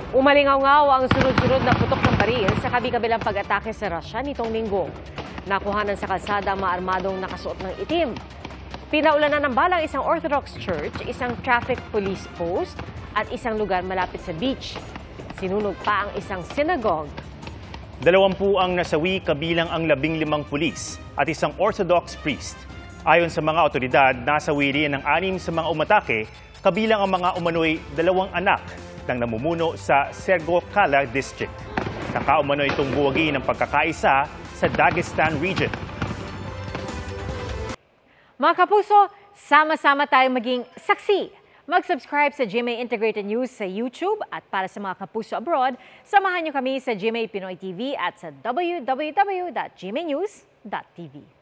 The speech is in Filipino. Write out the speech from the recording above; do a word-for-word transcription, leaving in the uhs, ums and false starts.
Umalingaw-ngaw ang sunod-sunod na putok ng baril sa kabi-kabilang pag-atake sa Russia nitong linggo. Nakuhanan sa kalsada ang mga armadong nakasuot ng itim. Pinaulanan ng balang isang Orthodox church, isang traffic police post at isang lugar malapit sa beach. Sinunog pa ang isang synagogue. Dalawampu ang nasawi kabilang ang labing limang pulis at isang Orthodox priest. Ayon sa mga otoridad, nasawi rin ang anim sa mga umatake, kabilang ang mga umano'y dalawang anak ng namumuno sa Sergokala District. Nakaumano itong buwagi ng pagkakaisa sa Dagestan region. Mga kapuso, sama-sama tayong maging saksi. Mag-subscribe sa G M A Integrated News sa YouTube at para sa mga kapuso abroad, samahan niyo kami sa G M A Pinoy T V at sa w w w dot g m a news dot t v.